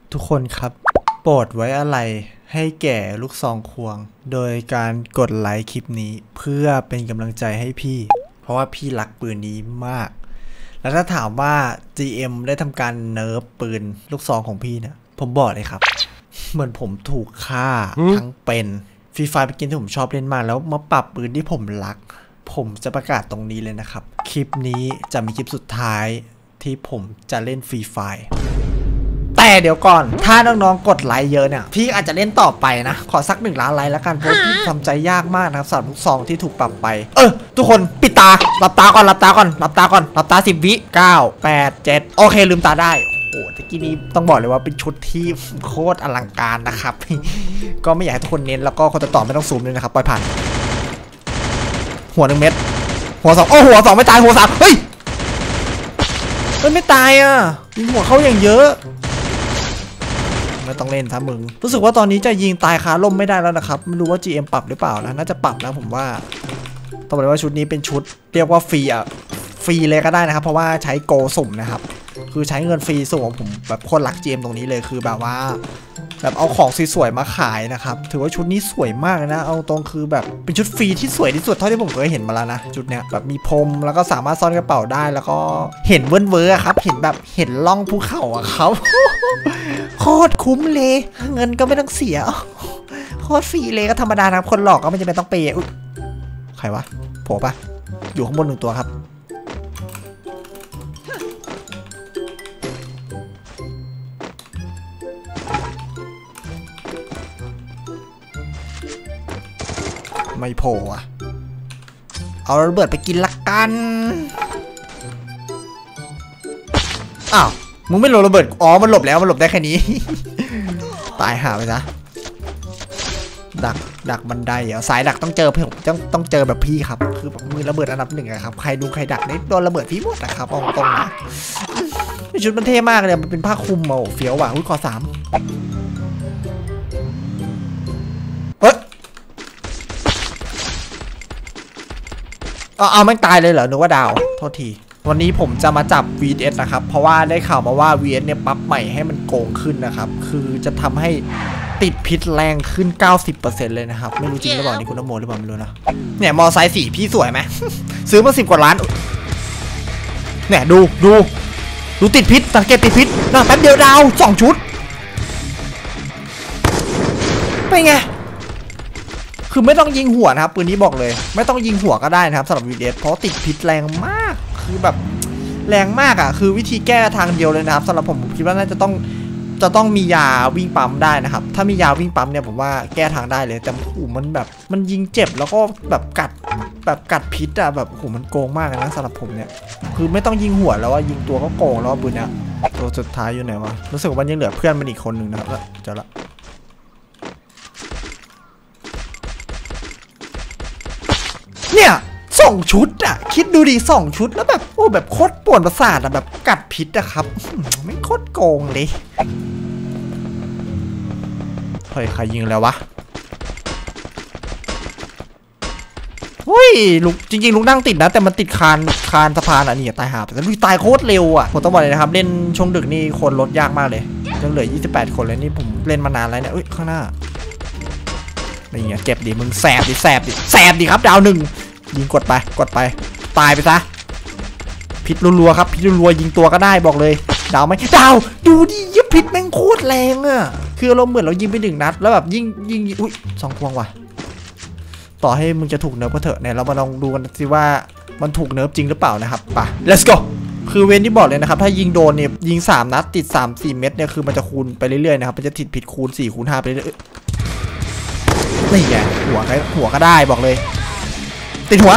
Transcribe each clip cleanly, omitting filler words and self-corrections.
ทุกคนครับโปรดไว้อะไรให้แก่ลูกซองควงโดยการกดไลค์คลิปนี้เพื่อเป็นกำลังใจให้พี่เพราะว่าพี่รักปืนนี้มากแล้วถ้าถามว่า GM ได้ทำการเนิร์ฟปืนลูกซองของพี่เนี่ยผมบอกเลยครับเหมือนผมถูกฆ่าทั้งเป็นฟรีไฟเป็นเกมที่ผมชอบเล่นมากแล้วมาปรับปืนที่ผมรักผมจะประกาศตรงนี้เลยนะครับคลิปนี้จะมีคลิปสุดท้ายที่ผมจะเล่นฟรีไฟแต่เดี๋ยวก่อนถ้าน้องๆกดไลค์เยอะเนี่ยพี่อาจจะเล่นต่อไปนะขอสัก1 ล้านไลค์แล้วกันเพราะพี่ทำใจยากมากนะครับสำหรับลูกซองที่ถูกปรับไปทุกคนปิดตาหลับตาก่อนหลับตาก่อนหลับตาก่อนหลับตา10 วิ9 8 7โอเคลืมตาได้โอ้ตะกี้นี้ต้องบอกเลยว่าเป็นชุดที่โคตรอลังการนะครับก็ไม่อยากให้ทุกคนเน้นแล้วก็คนต่อไม่ต้องซูมเลยนะครับปล่อยผ่านหัว1 เม็ดหัว2โอ้หัว2ไม่ตายหัว3เฮ้ยไม่ตายอ่ะยิงหัวเขาอย่างเยอะไม่ต้องเล่นถ้ามึงรู้สึกว่าตอนนี้จะยิงตายคาล่มไม่ได้แล้วนะครับไม่รู้ว่า GM ปรับหรือเปล่านะน่าจะปรับนะผมว่าต้องบอกเลยว่าชุดนี้เป็นชุดเรียกว่าฟรีอ่ะฟรีเลยก็ได้นะครับเพราะว่าใช้โกสุ่มนะครับคือใช้เงินฟรีส่งของผมแบบคนรัก GM ตรงนี้เลยคือแบบว่าแบบเอาของสวยๆมาขายนะครับถือว่าชุดนี้สวยมากนะเอาตรงคือแบบเป็นชุดฟรีที่สวยที่สุดเท่าที่ผมเคยเห็นมาแล้วนะชุดเนี้ยแบบมีพรมแล้วก็สามารถซ่อนกระเป๋าได้แล้วก็เห็นเวิร์ครับเห็นแบบเห็นล่องภูเขาอะครับ โคตรคุ้มเลยเงินก็ไม่ต้องเสียโคตรฟรีเลยก็ธรรมดาครับคนหลอกก็ไม่จำเป็นต้องเปย์อุ๊ยใครวะโผล่ปะอยู่ข้างบน1 ตัวครับไม่โผล่อะเอาระเบิดไปกินละกันอ้าวมึงไม่หลบระเบิดอ๋อมันหลบแล้วมันหลบได้แค่นี้ ตายหาไปซะดักบันไดเหรอสายดักต้องเจอพี่ต้องเจอแบบพี่ครับคือแบบมือระเบิดอันดับ1อะครับใครดูใครดักได้โดนระเบิดพี่หมดนะครับเอาตรงนะชุดมันเท่มากเลยมันเป็นผ้าคลุมเฟี้ยวว่ะอุ้ยคอ3เอาไม่ตายเลยเหรอนึกว่าดาวโทษทีวันนี้ผมจะมาจับ VS นะครับเพราะว่าได้ข่าวมาว่า VS เนี่ยปรับใหม่ให้มันโกงขึ้นนะครับคือจะทำให้ติดพิษแรงขึ้น 90% เลยนะครับไม่รู้จริงหรือเปล่านี่คุณน้ำโมหรือเปล่าไม่รู้นะเนี่ยมอไซค์สีพี่สวยไหม ซื้อมา10 กว่าล้านเนี่ยดูติดพิษสังเกตติดพิษนะแป๊บเดียวดาว2 ชุดเป็นไงคือไม่ต้องยิงหัวนะครับปืนนี้บอกเลยไม่ต้องยิงหัวก็ได้นะครับสำหรับ VS เพราะติดพิษแรงมากคือแบบแรงมากอ่ะคือวิธีแก้ทางเดียวเลยนะครับสำหรับผมคิดว่าน่าจะต้องมียาวิ่งปั๊มได้นะครับถ้ามียาวิ่งปั๊มเนี่ยผมว่าแก้ทางได้เลยแต่โอ้มันแบบมันยิงเจ็บแล้วก็แบบกัดพิษอ่ะแบบโอ้มันโกงมากนะสำหรับผมเนี่ยคือไม่ต้องยิงหัวแล้วว่ายิงตัวก็โกงแล้วปืนเนี้ยตัวสุดท้ายอยู่ไหนวะรู้สึกว่ายังเหลือเพื่อนมันอีกคนหนึ่งนะครับเจอละเนี่ย2 ชุดอ่ะคิดดูดิ2 ชุดแล้วแบบโอ้แบบโคตรป่วนประสาทอ่ะแบบกัดพิษอะครับไม่โคตรโกงเลยเฮ้ยใครยิงแล้ววะเฮ้ยลุกจริงๆลุกนั่งติดนะแต่มันติดคานสะพานอ่ะนี่ตายหาแต่ลุยตายโคตรเร็วอ่ะผมต้องบอกเลยนะครับเล่นช่วงดึกนี่คนลดยากมากเลยยังเหลือ28 คนเลยนี่ผมเล่นมานานแล้วเนี่ยอุ้ยข้างหน้านี่ไงเจ็บดิมึงแสบดิครับดาว1ยิงกดไปตายไปซะพิษรัวๆครับพิษรัวๆยิงตัวก็ได้บอกเลยดาวไหมดาวดูดิยิงพิษแม่งโคตรแรงอ่ะคือเราเหมือนเรายิงไป1 นัดแล้วแบบยิงอุ้ย2 พวงว่ะต่อให้มึงจะถูกเนิร์ฟก็เถอะเนี่ยเรามาลองดูกันสิว่ามันถูกเนิร์ฟจริงหรือเปล่านะครับไป let's go คือเว้นที่บอกเลยนะครับถ้ายิงโดนเนี่ยยิง3 นัดติด 3-4 เม็ดเนี่ยคือมันจะคูณไปเรื่อยๆนะครับมันจะติดผิดคูณ4คูณ5ไปเรื่อยๆนี่ไงหัวก็ได้บอกเลยติดหัว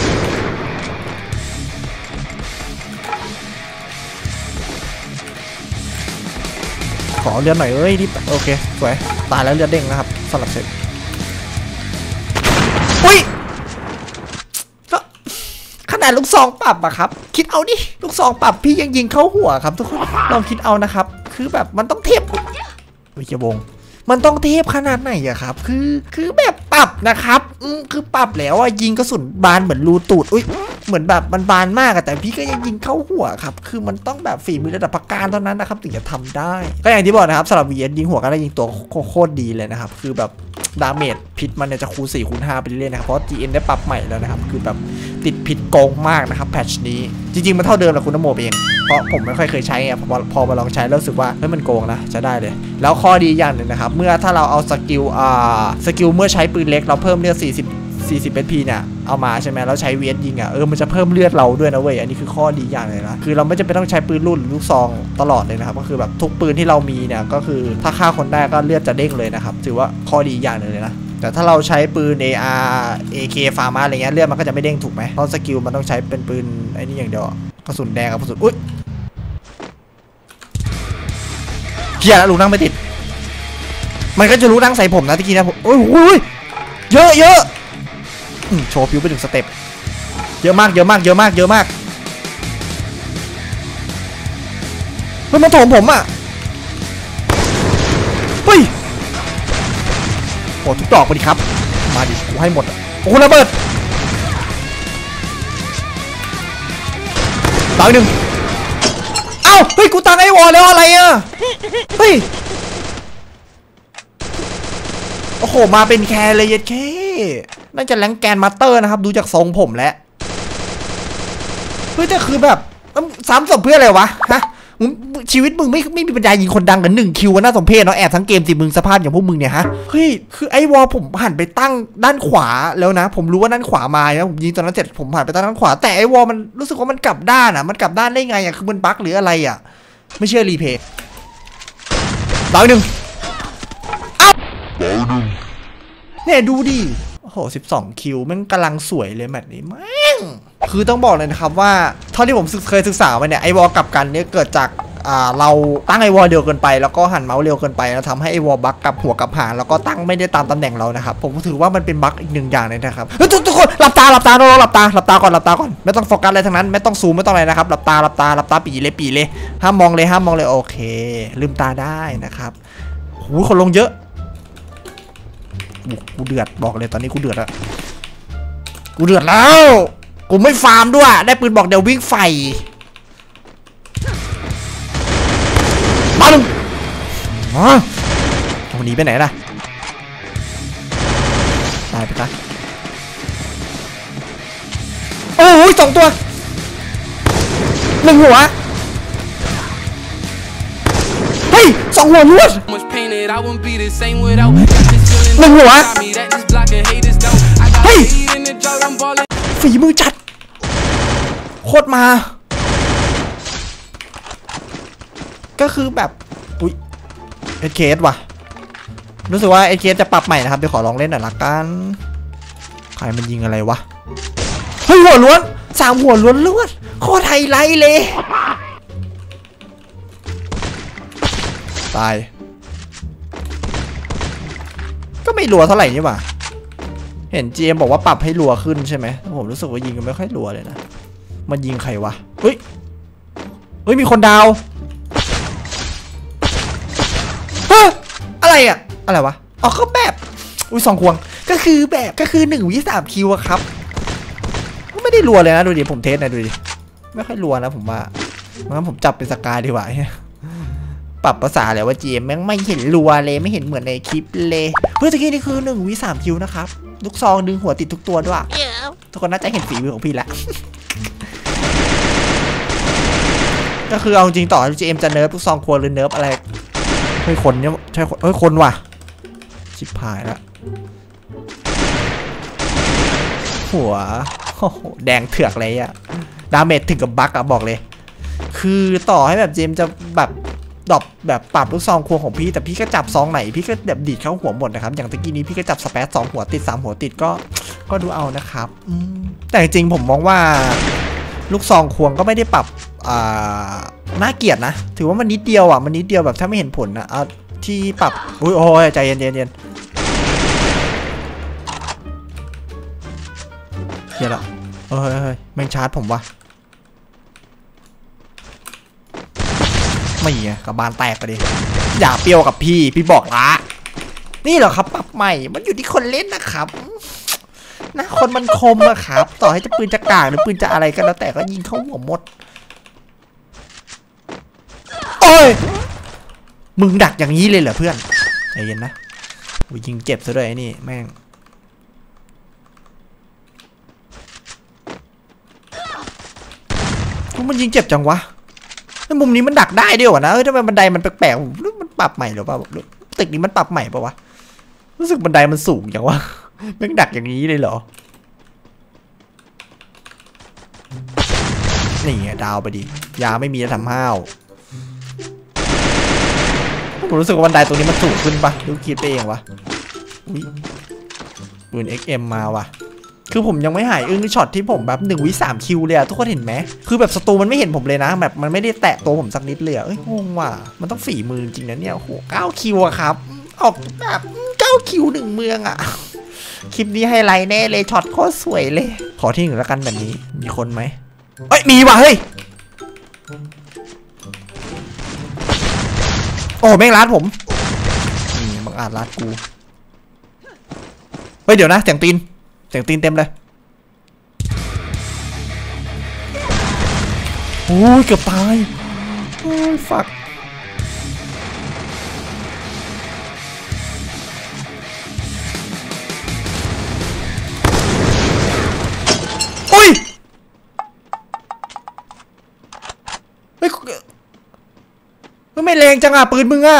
ขอเลือดหน่อยนี่โอเคสวยตายแล้วเลือดเด้งนะครับสลับเสร็จอุ้ยก็ขนาดลูกซองปรับอะครับคิดเอาดิลูกซองปรับพี่ยังยิงเข้าหัวครับทุกคนลองคิดเอานะครับคือแบบมันต้องเทียบวิจวงมันต้องเทพขนาดไหนอะครับคือแบบปรับนะครับคือปรับแล้วอะยิงกระสุนบานเหมือนรูตูดอุ้ยเหมือนแบบมันบานมากแต่พี่ก็ยังยิงเข้าหัวครับคือมันต้องแบบฝีมือระดับปากกาเท่านั้นนะครับถึงจะทำได้ก็อย่างที่บอกนะครับสำหรับ VS ยิงหัวก็ได้ยิงตัวโคตรดีเลยนะครับคือแบบดาเมจพิษมันเนี่ยจะคูณ4คูณ5ไปเรื่อยๆนะครับเพราะ GM ได้ปรับใหม่แล้วนะครับคือแบบติดพิษโกงมากนะครับแพทช์นี้จริงๆมันเท่าเดิมแหละคุณนโมเองเพราะผมไม่ค่อยเคยใช้ไงพอมาลองใช้แล้วรู้สึกว่าเฮ้ยมันโกงนะจะได้เลยแล้วข้อดีอย่างหนึ่งนะครับเมื่อถ้าเราเอาสกิลเมื่อใช้ปืนเล็กเราเพิ่มเลือด40 SP เนี่ยเอามาใช่ไหมแล้วใช้ VS ยิงมันจะเพิ่มเลือดเราด้วยนะเว้ยอันนี้คือข้อดีอย่างเลยนะคือเราไม่จำเป็นต้องใช้ปืนรุ่นหรือลูกซองตลอดเลยนะครับก็คือแบบทุกปืนที่เรามีเนี่ยก็คือถ้าฆ่าคนได้ก็เลือดจะเด้งเลยนะครับถือว่าข้อดีอย่างหนึ่งเลยนะแต่ถ้าเราใช้ปืน AK ฟาร์มาอะไรเงี้ยเลือดมันก็จะไม่เด้งถูกไหมเพราะสกิลมันต้องใช้เป็นปืนไอ้นี่อย่างเดียวกระสุนแดงกับกระสุนอุ๊ยเพี้ยแล้วลูกนั่งไม่ติดมันก็จะรู้นั่งใส่ผมนะตะกี้นะผมโอ้ยเยอะโชว์ผิวไปถึงสเต็ปเยอะมากเฮ้ยมันโถมผมอ่ะเฮ้ยโอ้ทุกดอกไปดิครับมาดิกูให้หมดโอ้ระเบิดดาวหนึ่งเอ้าเฮ้ยกูตั้งไอ้วอลแล้วอะไรอ่ะเฮ้ยโอ้โหมาเป็นแคร์เลยแค่น่าจะแรงแกนมาสเตอร์นะครับดูจากทรงผมแล้วเฮ้ยแต่คือแบบซ้ำศพเพื่ออะไรวะฮะชีวิตมึงไม่มีปัญญายิงคนดังกัน1 คิวน่าสมเพชเนาะแอบทั้งเกมสิมึงสภาพอย่างพวกมึงเนี่ยฮะเฮ้ยคือไอ้วอลผมหันไปตั้งด้านขวาแล้วนะผมรู้ว่าด้านขวามานะผมยิงตอนนั้นเสร็จผมหันไปตั้งด้านขวาแต่ไอ้วอลมันรู้สึกว่ามันกลับด้านอ่ะมันกลับด้านได้ไงอ่ะคือมันบั๊กหรืออะไรอ่ะไม่เชื่อรีเพย์ดาวหนึ่งเนี่ยดูดิโอ้โห12 คิวแม่งกำลังสวยเลยแมตช์นี้แม่งคือต้องบอกเลยนะครับว่าเท่าที่ผมเคยศึกษามาเนี่ยไอวอลกลับกันเนี่ยเกิดจากเราตั้งไอวอลเร็วเกินไปแล้วก็หันเมาส์เร็วเกินไปแล้วทำให้ไอวอลบั๊กกับหัวกับหางแล้วก็ตั้งไม่ได้ตามตำแหน่งเรานะครับผมถือว่ามันเป็นบั๊กอีก1 อย่างเลยนะครับทุกคนหลับตาก่อนไม่ต้องโฟกัสอะไรทั้งนั้นไม่ต้องซูมไม่ต้องอะไรนะครับหลับตาปีเลยห้ามมองเลยโอเคลืมตาได้นะครับโอ้โหคนลงเยอะกูเดือดบอกเลยตอนนี้กูเดือดแล้วกูไม่ฟาร์มด้วยได้ปืนบอกเดี๋ยววิ่งไฟมาลุงหนีไปไหนล่ะตายไปซะโอ้ย2 ตัว1 หัวเฮ้ย2 หัวล้วน1 หัวเฮ้ยฝีมือจัดโคตรมาก็คือแบบอุ๊ยเอเคสว่ะรู้สึกว่าเอเคสจะปรับใหม่นะครับเดี๋ยวขอลองเล่นหน่อยละกันใครมันยิงอะไรวะเฮ้ยหัวล้วน3 หัวล้วนเลือดโคตรไฮไลท์เลยตายก็ไม่รัวเท่าไหร่นี่หว่าเห็น GM บอกว่าปรับให้รัวขึ้นใช่ไหมผมรู้สึกว่ายิงกันไม่ค่อยรัวเลยนะมันยิงใครวะเฮ้ยมีคนดาวอะไรอะอะไรวะอ๋อก็แบบอุ้ย2 ควงก็คือ1 วิ 3 คิวอะครับไม่ได้รัวเลยนะดูดิผมเทสนะดูดิไม่ค่อยรัวนะผมว่างั้นผมจับเป็นสกายดีกว่าปรับภาษาเลยว่า GM แม่งไม่เห็นรัวเลยไม่เห็นเหมือนในคลิปเลยเฮ้ยตะกี้นี่คือ1 วิ 3 คิวนะครับลูกซองดึงหัวติดทุกตัวด้วยทุกคนน่าจะเห็นฝีมือของพี่แล้วก็คือเอาจริงต่อ GM จะเนิร์ฟลูกซองควรหรือเนิร์ฟอะไรเฮ้ยคนเนี่ยใช่คนว่ะชิบหายแล้วหัวโอ้โหแดงเถือกเลยอะดาเมจถึงกับบั๊กอะบอกเลยคือต่อให้แบบ GM จะแบบดรอปแบบปรับลูกซองควงของพี่แต่พี่ก็จับซองไหนพี่ก็แบบดีดเข้าหัวหมดนะครับอย่างตะกี้นี้พี่ก็จับสเปซ2 หัวติด3 หัวติดก็ดูเอานะครับแต่จริงผมมองว่าลูกซองควงก็ไม่ได้ปรับน่าเกลียดนะถือว่ามันนิดเดียวอ่ะมันนิดเดียวแบบถ้าไม่เห็นผลนะที่ปรับโอ้ยใจเย็นเฮียละเฮ้ยแม่งชาร์จผมวะไม่ไงกับบานแตกไปดิอย่าเปรี้ยวกับพี่บอกละนี่เหรอครับปรับใหม่มันอยู่ที่คนเล่นนะครับนะคนมันคมอะครับต่อให้จะปืนจะกากหรือปืนจะอะไรก็แล้วแต่ก็ยิงเข้าหัวหมดโอ้ยมึงดักอย่างนี้เลยเหรอเพื่อนใจเย็นนะยิงเจ็บซะด้วยไอ้นี่แม่งมันยิงเจ็บจังวะไอ้มุมนี้มันดักได้ด้วยวะนะทำไมบันไดมันแปลกๆหรือมันปรับใหม่หรือเปล่าตึกนี้มันปรับใหม่ป่าวะรู้สึกบันไดมันสูงอย่างวะแม่งดักอย่างนี้เลยเหรอนี่ไงดาวไปดิยาไม่มีจะทำห้าวผมรู้สึกว่าบันไดตรงนี้มันสูงขึ้นปะดูคิดไปเองวะปืน XM มาวะคือผมยังไม่หายอึ้งช็อตที่ผมแบบ1 วิ 3 คิวเลยอะทุกคนเห็นไหมคือแบบศัตรูมันไม่เห็นผมเลยนะแบบมันไม่ได้แตะตัวผมสักนิดเลยเอ้ยงงว่ะมันต้องฝีมือจริงนะเนี่ยโอ้โห9 คิวอะครับออกแบบ9 คิว1 เมืองอะคลิปนี้ไฮไลท์แน่เลยช็อตโคตรสวยเลยขอที่หนึ่งแล้วกันแบบนี้มีคนไหมเอ้ยมีว่ะเฮ้ยโอ้แม่งรัดผมบังอาจรัดกูเฮ้ยเดี๋ยวนะเสียงตีนเต็มเลยโอ้ยเกือบตายโอ้ยฝักโอ้ยเฮ้ยไม่แรงจังอ่ะปืนมึงอ่ะ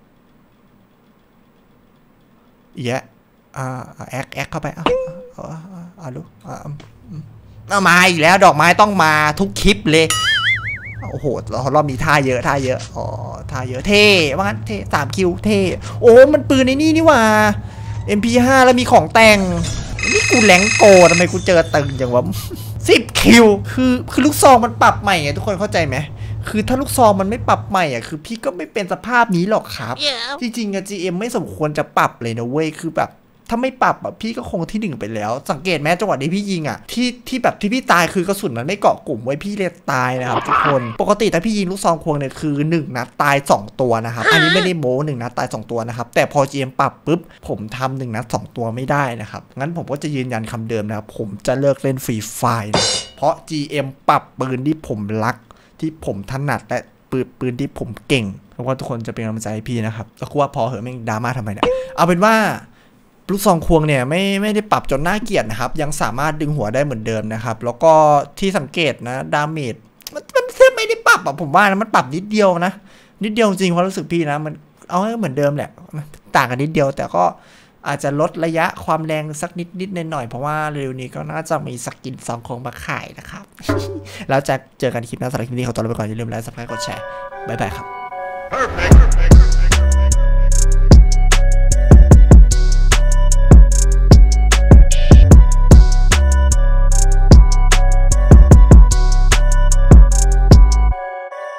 แย่แอคเข้าไปลูกเอามาอีกแล้วดอกไม้ต้องมาทุกคลิปเลยโอ้โหรอบนี้ท่าเยอะอ๋อท่าเยอะเท่ว่างั้นเท่3 คิวเท่โอ้มันปืนในนี่ว่า MP5 แล้วมีของแต่งนี่กูแหลงโกทำไมกูเจอตึงอย่างวะ10 คิวคือลูกซองมันปรับใหม่ไงทุกคนเข้าใจไหมคือถ้าลูกซองมันไม่ปรับใหม่อ่ะคือพี่ก็ไม่เป็นสภาพนี้หรอกครับ จริงๆอะ GM ไม่สมควรจะปรับเลยนะเว้ยคือแบบถ้าไม่ปรับอ่ะพี่ก็คงที่1ไปแล้วสังเกตไหมจังหวะที่พี่ยิงอ่ะที่แบบที่พี่ตายคือกระสุนมันไม่เกาะกลุ่มไว้พี่เลยตายนะครับทุกคนปกติถ้าพี่ยิงลูกซองควงเนี่ยคือ1 นัดตาย2 ตัวนะครับอันนี้ไม่ได้โม้1 นัดตาย2 ตัวนะครับแต่พอ GM ปรับปุ๊บผมทำ1 นัด 2 ตัวไม่ได้นะครับงั้นผมก็จะยืนยันคำเดิมนะครับผมจะเลิกเล่นฟรีไฟร์เพราะ GM ปรับปืนที่ผมรักที่ผมถนัดและปืนที่ผมเก่งเพราะว่าทุกคนจะเป็นกำลังใจให้พี่นะครับแล้วกูว่าพอเหอะแม่งดราม่าทำไมเนี่ยเอาเป็นว่าลูกซองควงเนี่ยไม่ได้ปรับจนน่าเกลียดนะครับยังสามารถดึงหัวได้เหมือนเดิมนะครับแล้วก็ที่สังเกตนะดาเมจมันแทบไม่ได้ปรับอ่ะผมว่านะมันปรับนิดเดียวนะนิดเดียวจริงความรู้สึกพี่นะมันเอาให้เหมือนเดิมแหละต่างกันนิดเดียวแต่ก็อาจจะลดระยะความแรงสักนิดหน่อยเพราะว่าเร็วนี้ก็น่าจะมีสกินซองควงมาขายนะครับ แล้วจะเจอกันคลิปหน้าสำหรับคลิปนี้ขอตัวลาไปก่อนอย่าลืมไลค์ Subscribe กดแชร์บ๊ายบายครับ